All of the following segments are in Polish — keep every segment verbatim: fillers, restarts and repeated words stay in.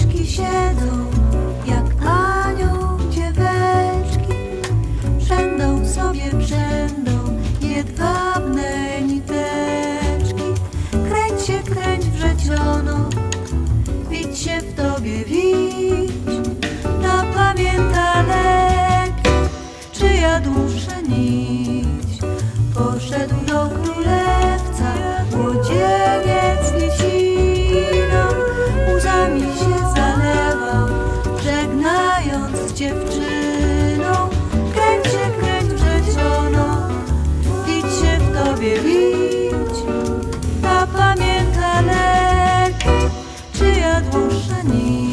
dzieweczki siedzą, jak anioł dzieweczki. Przędą sobie, przędą jedwabne niteczki. Kręć się, kręć wrzeciono, widź się w tobie, widź. Ta pamięta lepiej, czyja dłuższa nić. Poszedł do królewca młodzieniec liciną, łzami się zalewał, żegnając z dziewczyną. Kręć się, kręć wrzeciono, widź się w tobie, widź. Ta pamięta lepiej, czyja dłuższa nić.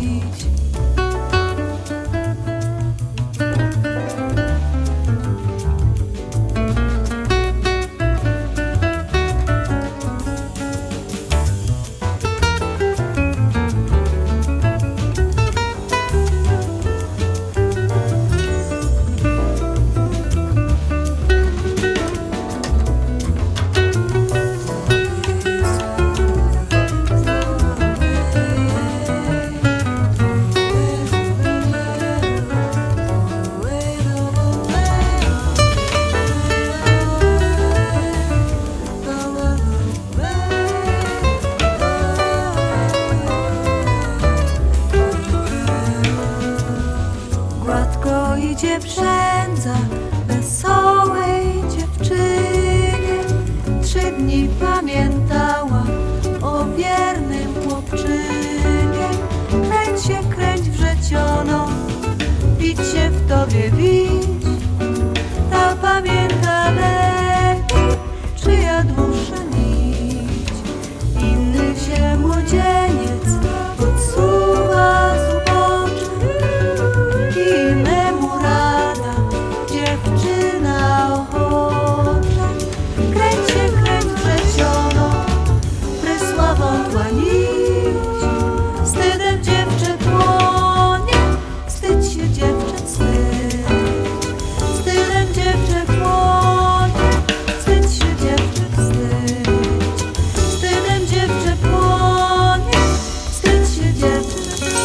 Idzie przędza wesołej dziewczynie. Trzy dni pamiętała o wiernym chłopczynie. Kręć się, kręć wrzeciono, widź się w tobie, widź. Ta pamięta lepiej, czyja dłuższa nić. Inny się młodzieniec podsuwa z ubocza i innemu rada dziewczyna ochocza. Kręć się, kręć wrzeciono, prysła wątła nić. Wstydem dziewczę płonie, wstydź się dziewczę, wstydź. Wstydem dziewczę płonie, wstydź się dziewczę, wstydź. Wstydem dziewczę płonie, wstydź się dziewczę, wstydź.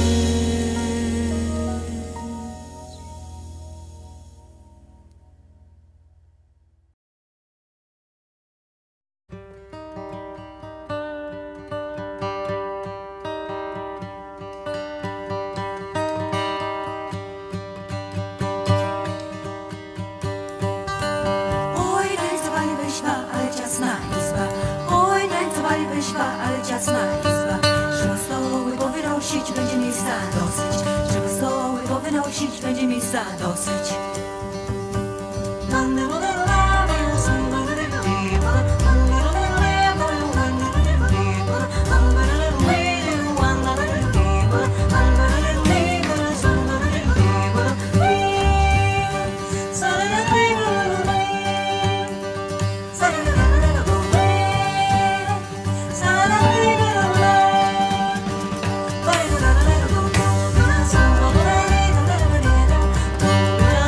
Oj, tańcowali wyśwa, ale ciasna izba. Oj, tańcowali wyśwa, ale ciasna izba. Żeby stoły powynosić, będzie miejsca dosyć. Żeby stoły powynosić, będzie miejsca dosyć. Thank you.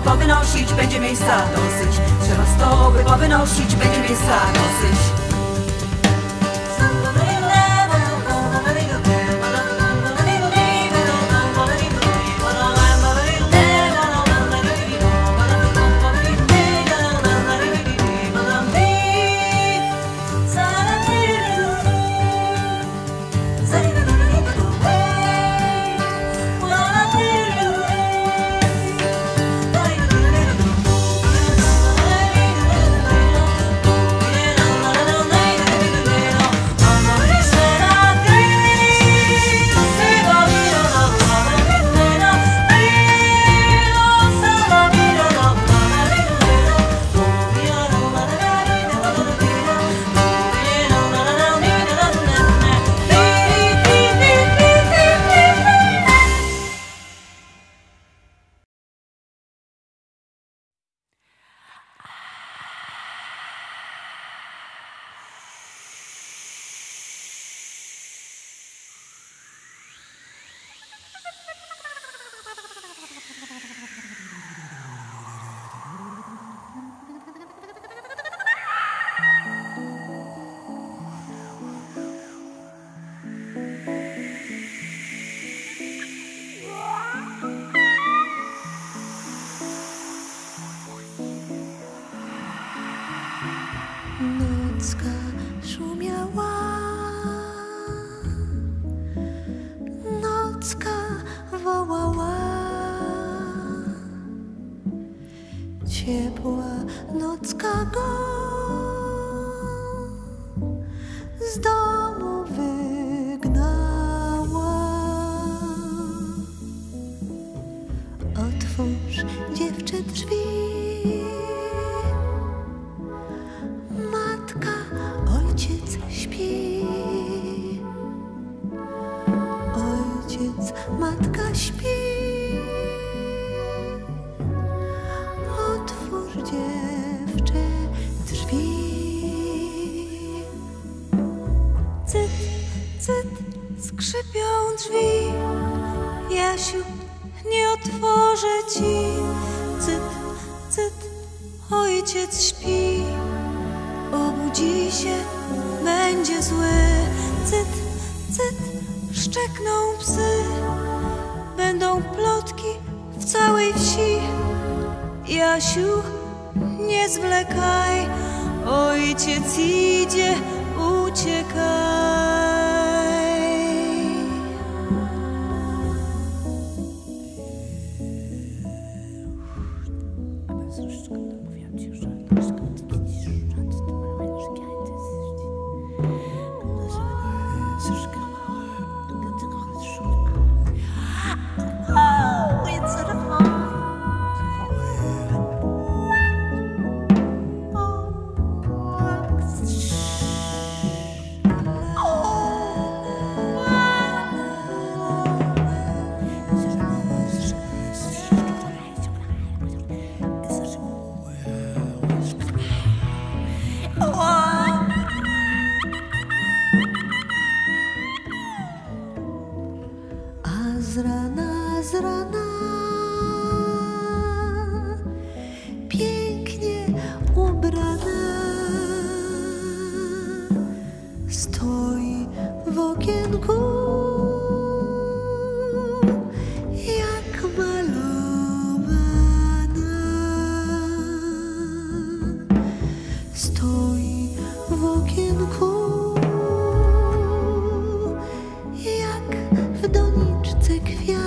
powynosić, będzie miejsca dosyć. Trzeba stoły powynosić, będzie miejsca dosyć. Nocka szumiała, nocka wołała, ciepła nocka go z domu wygnała. Otwórz, dziewczę, drzwi, ojciec śpi, ojciec, matka śpi. Otwórz, dziewczę, drzwi. Cyt, cyt, skrzypią drzwi. Jasiu, nie otworzę ci. Cyt, cyt, ojciec śpi. Obudzi się, będzie zły. Cyt, cyt, szczekną psy. Będą plotki w całej wsi. Jasiu, nie zwlekaj, ojciec idzie, uciekaj. Z rana, z rana pięknie ubrana stoi w okienku jak malowana. Stoi w okienku jak w doniczce kwiat.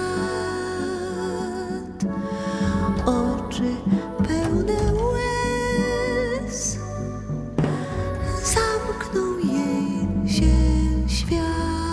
Oczy pełne łez, zamknął jej się świat.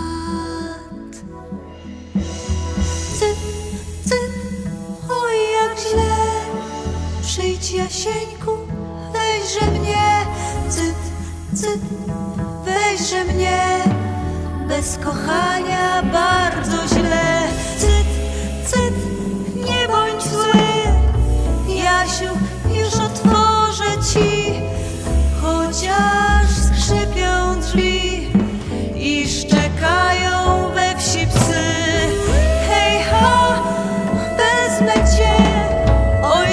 Cyt, cyt, oj jak źle, przyjdź Jasieńku, weźże mnie. Cyt, cyt, weźże mnie, bez kochania bardzo źle. Cyt, cyt, nie bądź zły, Jasiu, już otworzę ci, chociaż skrzypią drzwi i szczekają we wsi psy. Hej ha, wezmę cię, oj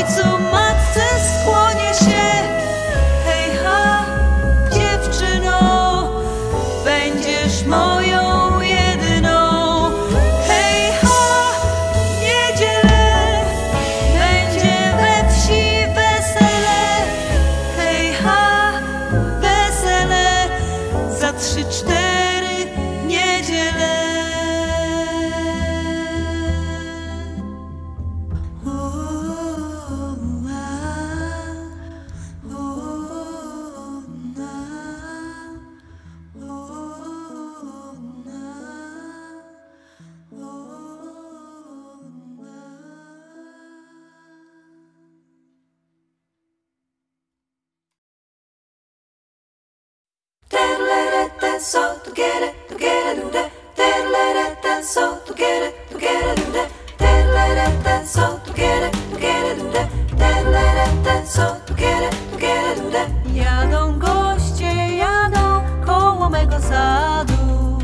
so to get it, to get it, do that. So to get it, to get it, do that. So to get it, to get it, do that. So to get it, to get it, do that. Jadą goście, jadą koło mego sadu.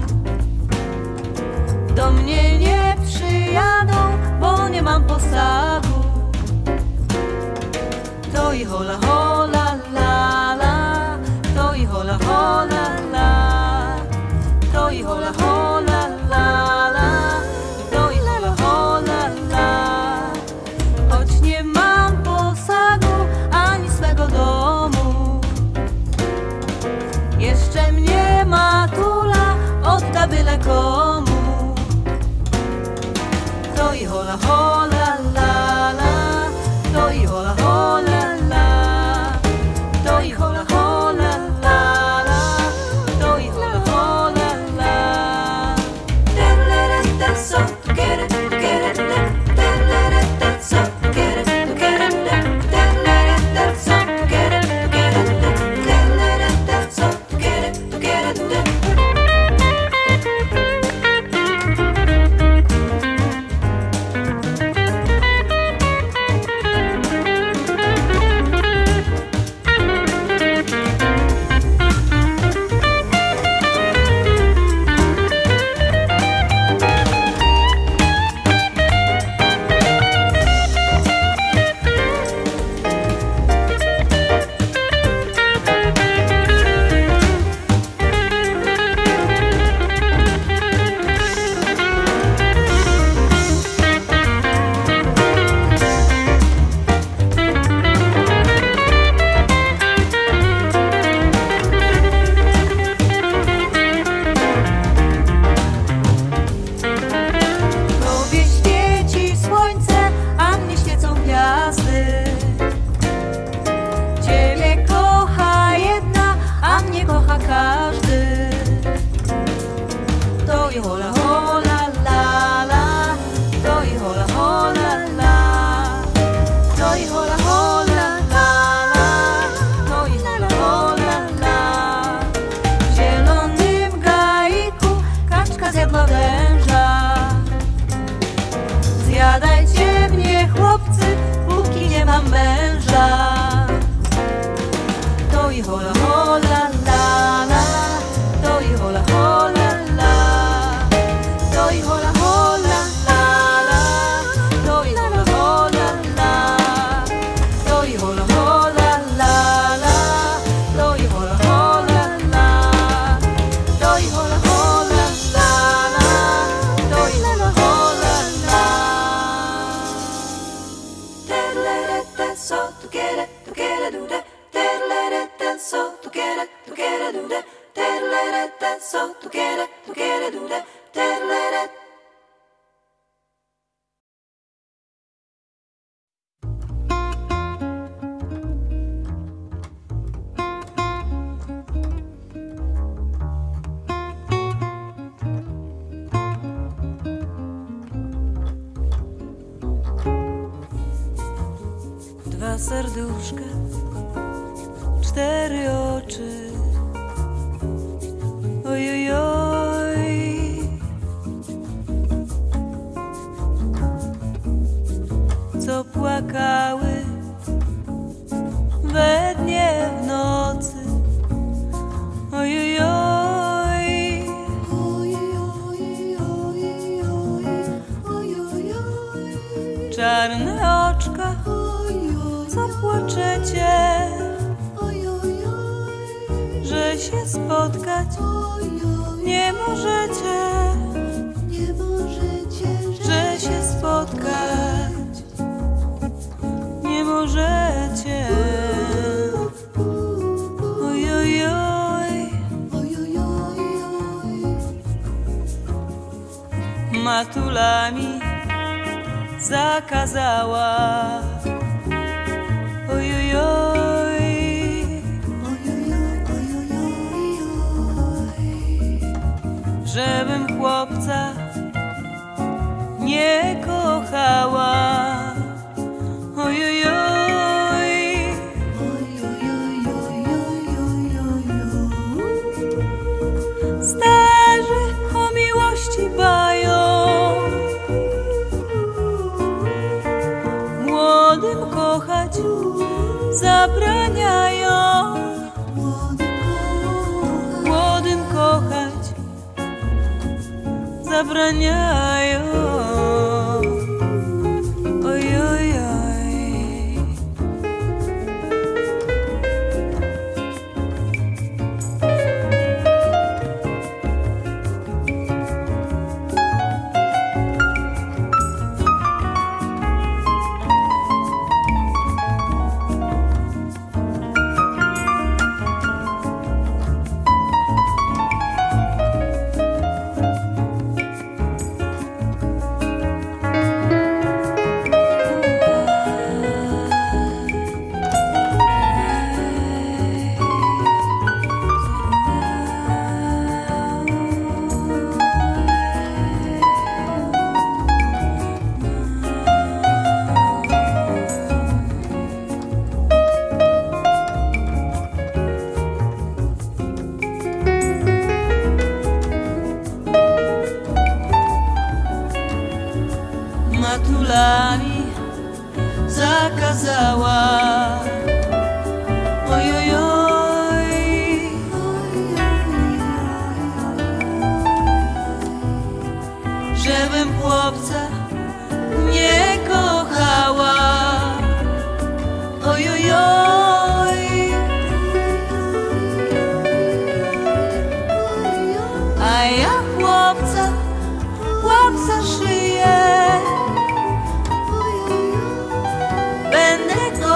Do mnie nie przyjadą, bo nie mam posadu. To i hola, hola, la, la. To i hola, hola, la. To i hola, hola, la, la. To i hola, hola, la. Choć nie mam posadu ani swego domu, jeszcze mnie matula odda byle komu. To i hola, hola, la, la. To i hola, hola, la. To i hola, hola, la, la. To i hola, hola, la. So to get it, to get it, do that. So to get it, to get it, do that. So to get it, to get it, do that. So to get it, to get it, do that. Zjadajcie mnie, chłopcy, póki nie mam męża. To i hola, hola, la, la. To i hola, hola, la. To i hola, hola, la, la. To i hola, hola, la. To i hola, hola, la, la. To i hola, hola, la. To i hola, hola, la, la. To i hola, hola, la. So to get it, to get it, do that. So to get it, to get it, do that. So to get it, to get it, do that. Dwa serduszka, cztery oczy. Ojojoj. Co płakały we dnie w nocy. Ojojoj. Czarne oczka, co płaczecie, że się spotkać nie możecie, że się spotkać nie możecie. Ojojoj. Matulami zakazała. Ojojoj. Żebym chłopca nie kochała. Ojojoj. młodym kochać zabraniają. Młodym kochać zabraniają. Oj, oj, oj. Matulami zakazała. Oj, oj, oj. Żebym chłopca nie kochała. Oj, oj, oj. A ja chłopca, chłopca szyję. Będę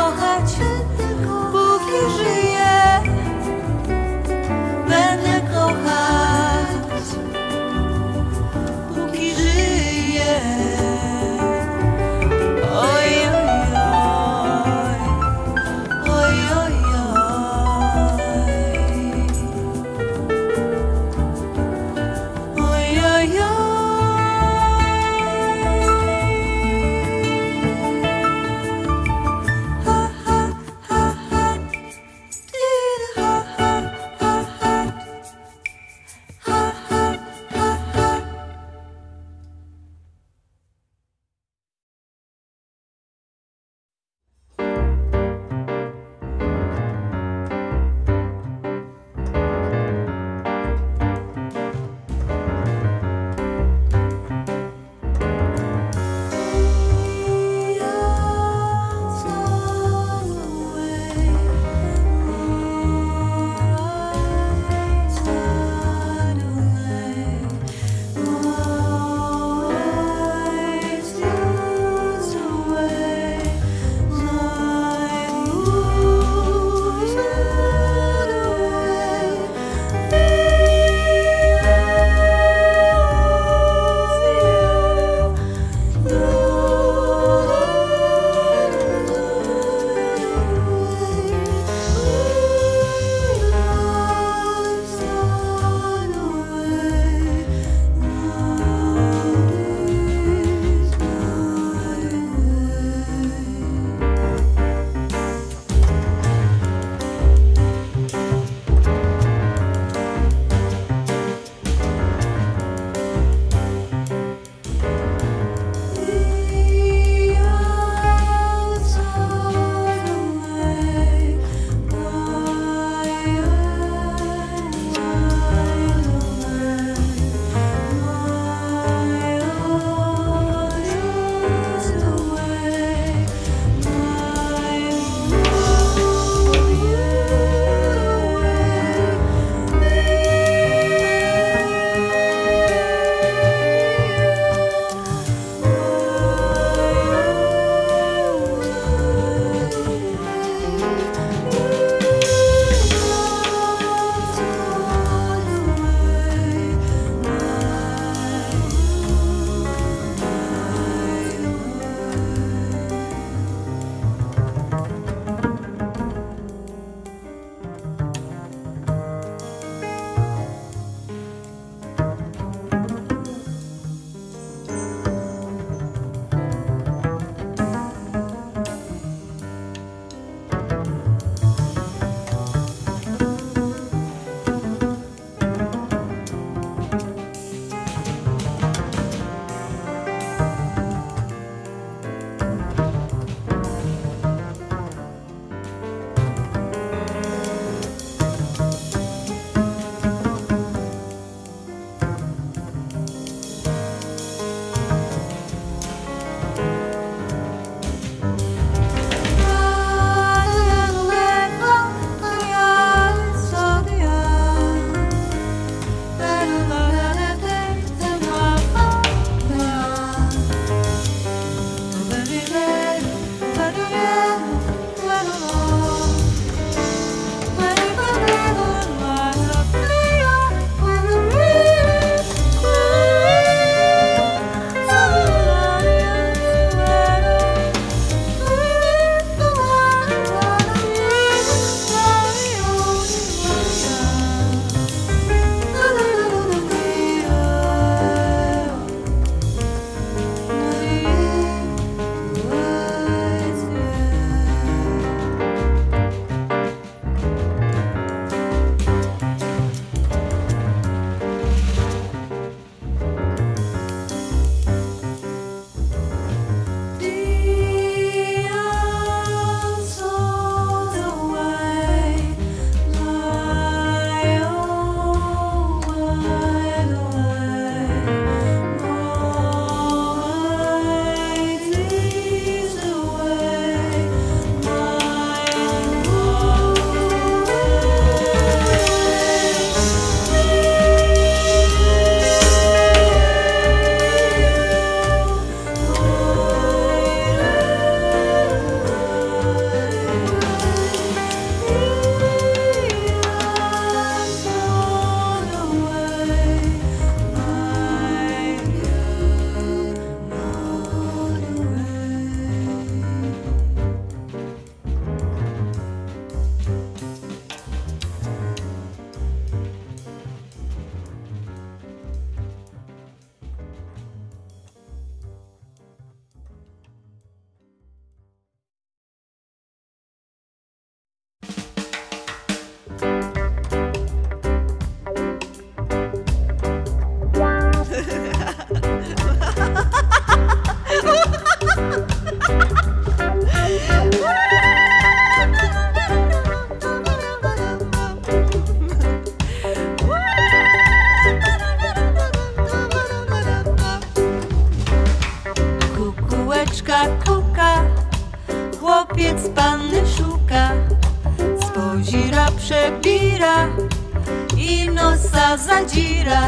chłopiec panny szuka, spozira, przebira i nosa zadzira.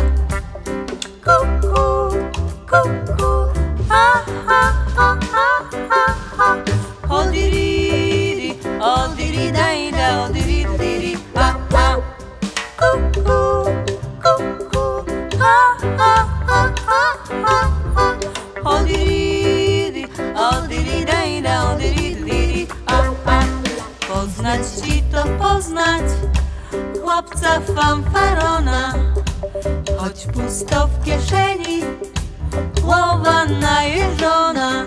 Kuku, kuku, ha, ha, ha, ha, ha, ha. Odiriri, odiri, daj, da, odiri, diri, ha, ha. Kuku, kuku, ha, ha, ha, ha, ha, ha. Odiriri, odiri, daj, da, odiri, diri, ha, ha. Poznać ci to poznać chłopca fanfarona, choć pusto w kieszeni, głowa najeżona.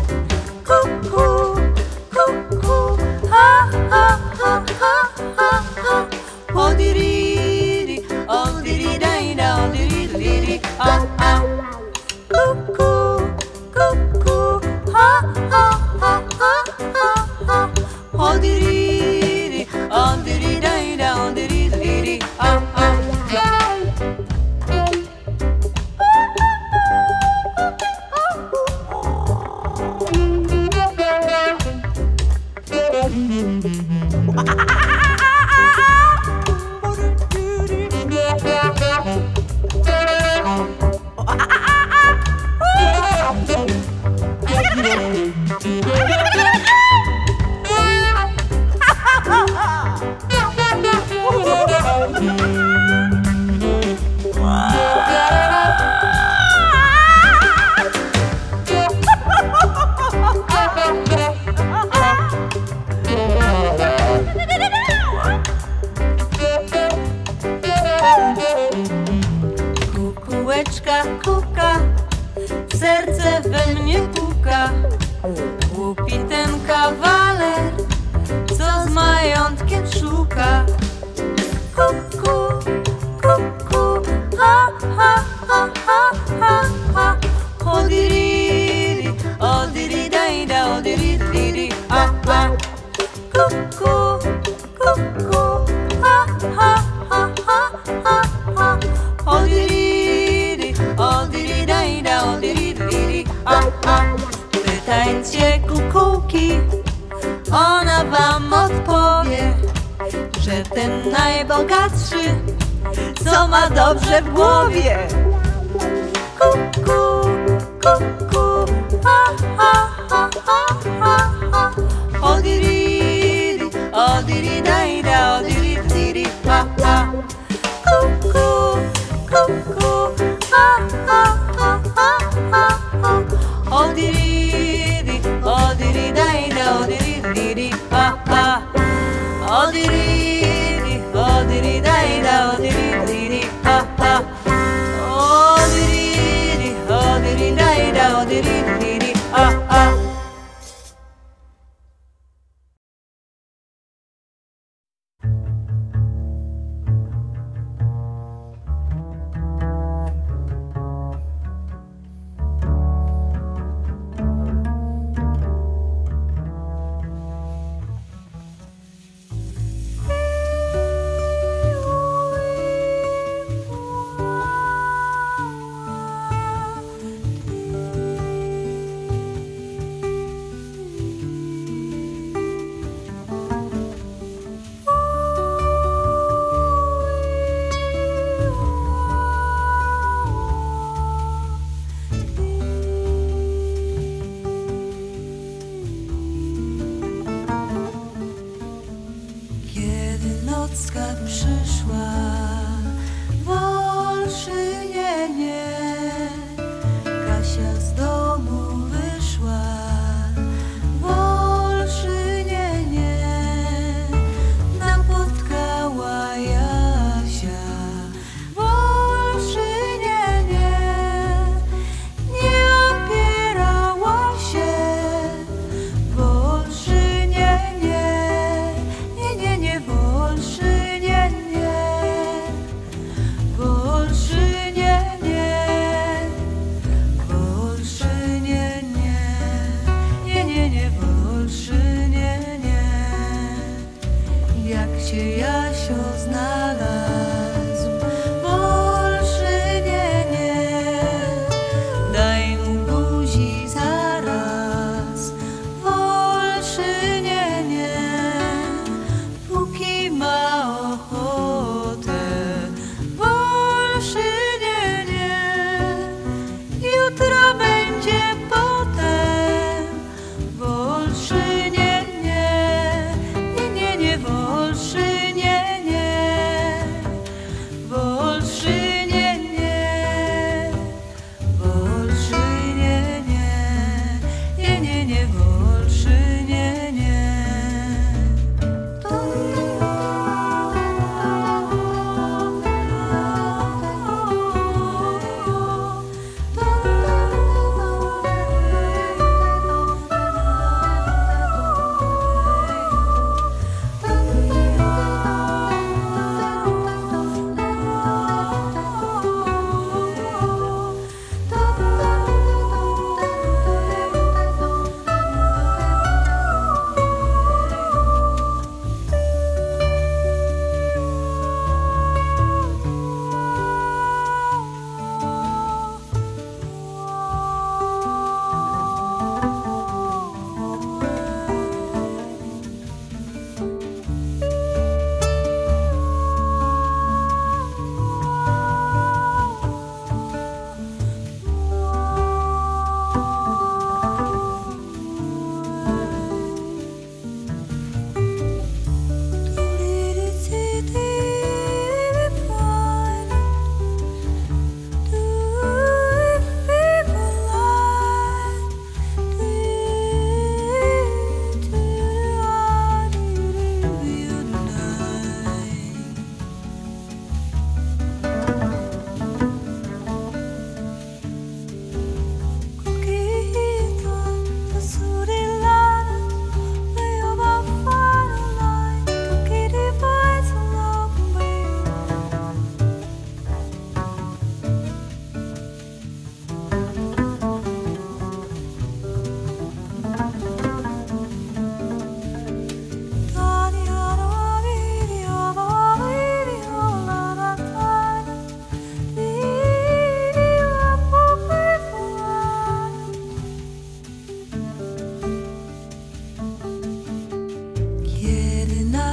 Kuku, kuku, ha, ha, ha, ha, ha, ha. Odiriri, odiri, daj, da, odiri, diri, ha, ha. Kuku, kuku, ha, ha, ha, ha, ha, ha. Odiriri, odiri, daj, da, odiri, diri, ha, ha. Kukułeczka kuka, serce we mnie puka. Głupi ten kawaler, co z majątkiem szuka. Kuku, kuku, ha, ha, ha, ha, ha, ha. Odiriri, odiri, daj, da, odiri, diri, ha, ha. Kuku, kuku, ha, ha, ha, ha, ha, ha. Odiriri, odiri, daj, da, odiri, diri, ha, ha. Pytajcie kukułki, ona wam odpowie, że ten najbogatszy, co ma dobrze w głowie. Kuku, kuku, ha, ha, ha, ha, ha, ha. Odiriri, odiri, daj, da, odiri, diri, ha, ha. Kuku, kuku, ha, ha, ha, ha, ha, ha. Odiriri, odiri, daj, da, odiri, diri, ha, ha. Odiriri, odiri, daj, da, odiri, diri, ha, ha. Odiriri, odiri, daj, da, odiri, diri, ha, ha. Wolszynie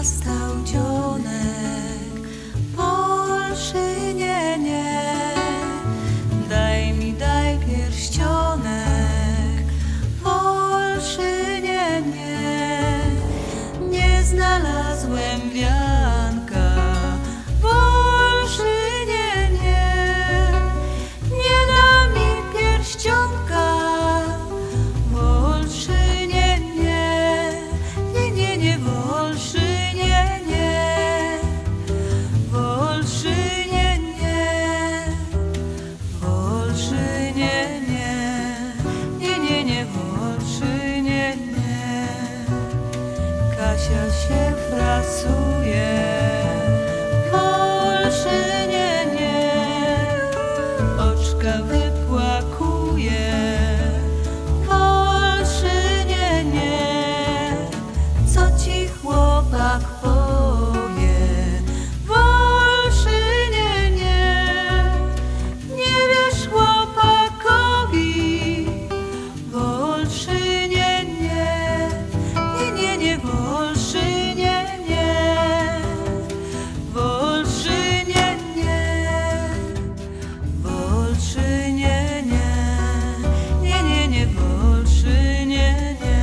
nastał dzionek. Polszynie, nie, daj mi, daj pierścionek. Polszynie, nie, nie znalazłem wianka. Polszynie, nie, nie da mi pierścionka. Wolszynie, nie, nie, nie, nie, Wolszynie, nie, Wolszynie, nie, Wolszynie, nie, nie, nie, nie, Wolszynie, nie. Kasia się frasuje. Wolszynie, nie, oczka wypłakuje. Wolszynie, nie, co ci chłopak powie? Wolszynie, nie, nie wiesz chłopakowi. Wolszynie, nie, nie, nie, nie, Wolszynie, nie, Wolszynie, nie, Wolszynie, nie, nie, nie, nie, Wolszynie, nie.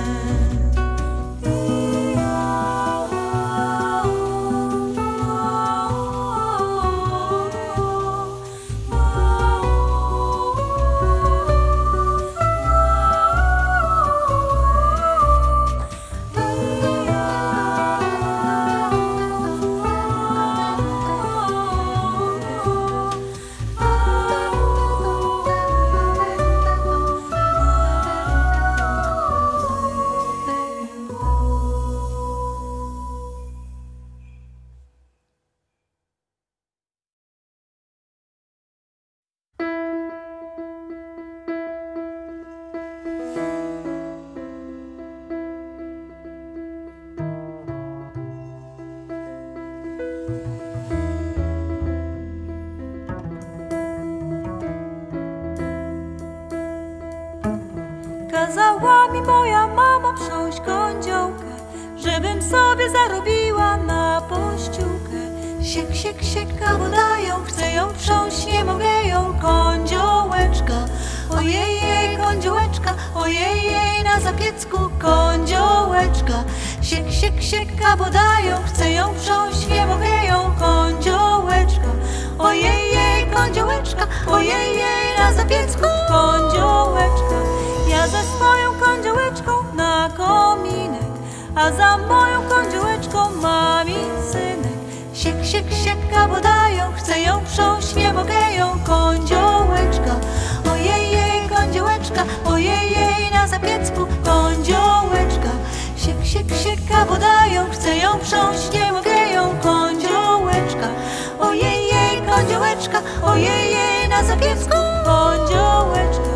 Kazała mi moja mama wsiąść kądziołkę, żebym sobie zarobiła na pościółkę. Siek, siek, sieka, bo dają, chcę ją wsiąść, nie mogę ją, kądziołeczka. Ojej, jej, kądziołeczka, ojej, jej, na zapiecku kądziołeczka. Siek, siek, sieka, bo dają, chcę ją wsiąść, nie mogę ją, kądziołeczka. Ojej, jej, kądziołeczka, ojej, jej, na zapiecku kądziołeczka. Ja ze swoją kądziołeczką na kominek, a za moją kądziołeczką mami synek. Siek, siek, sieka, bo dają, chcę ją wsiąść, nie mogę ją, kądziołeczka. Ojej, jej, kądziołeczka, ojej, jej, na zapiecku kądziołeczka. Siek, siek, sieka, bo dają, chcę ją wsiąść, nie mogę ją, kądziołeczka. Ojej, jej, kądziołeczka, ojej, jej, na zapiecku kądziołeczka.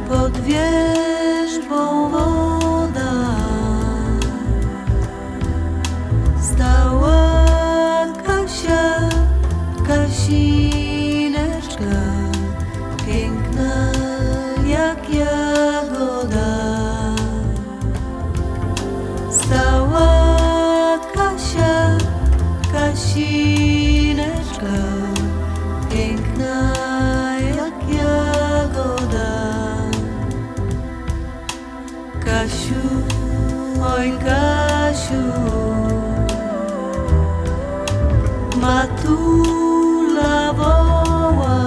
pod wierzbą woda stała Kasia, Kasineczka, piękna jak jagoda. Stała Kasia, Kasineczka, piękna jak jagoda. Kasiu, oj Kasiu, matula woła,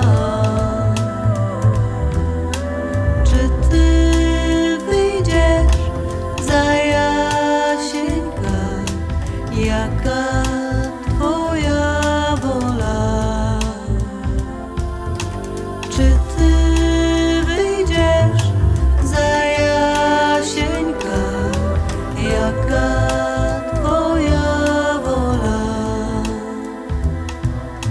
czy ty wyjdziesz za Jasieńka, jaka twoja wola? Czy ty wyjdziesz za Jasieńka, jaka twoja wola?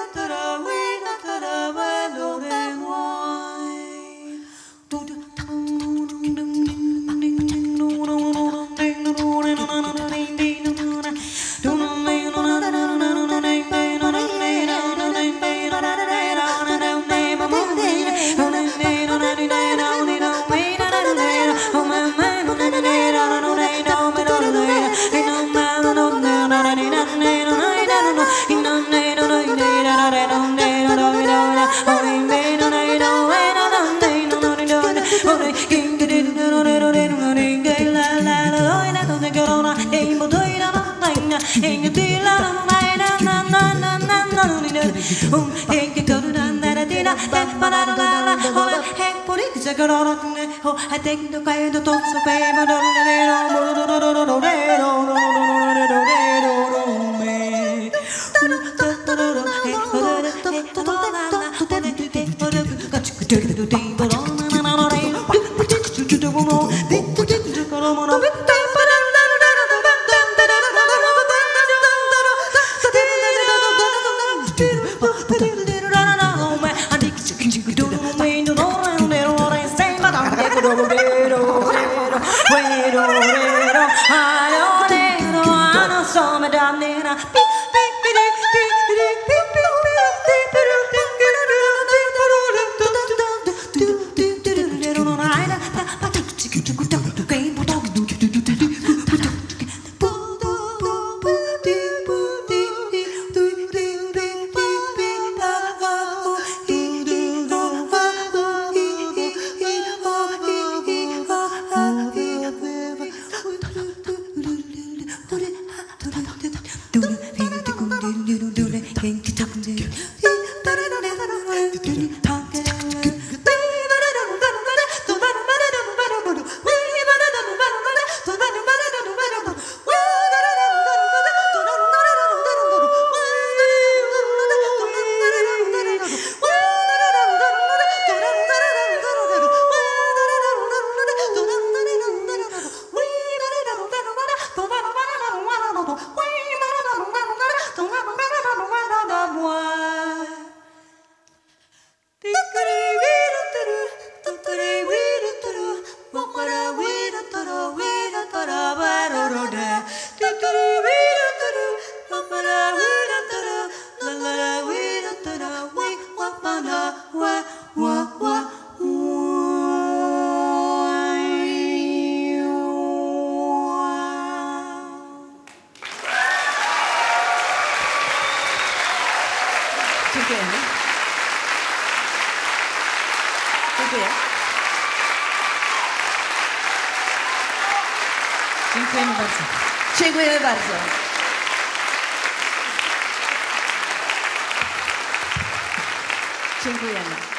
Dziękujemy. Dziękuję. Dziękujemy bardzo. Dziękujemy bardzo. Dziękujemy.